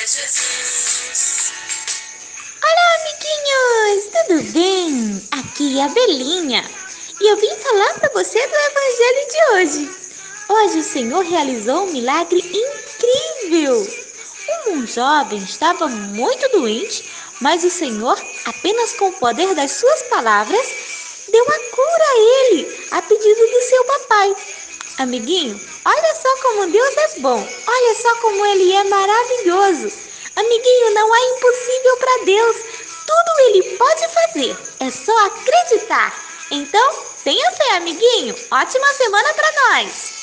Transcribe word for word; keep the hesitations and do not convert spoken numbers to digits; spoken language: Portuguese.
Olá, amiguinhos! Tudo bem? Aqui é a Belinha e eu vim falar para você do Evangelho de hoje. Hoje o Senhor realizou um milagre incrível. Um jovem estava muito doente, mas o Senhor, apenas com o poder das suas palavras, deu a cura a ele, a pedido do seu papai. Amiguinho, olha só como Deus é bom, olha só como Ele é maravilhoso. Amiguinho, não há impossível para Deus, tudo Ele pode fazer, é só acreditar. Então, tenha fé, amiguinho, ótima semana para nós!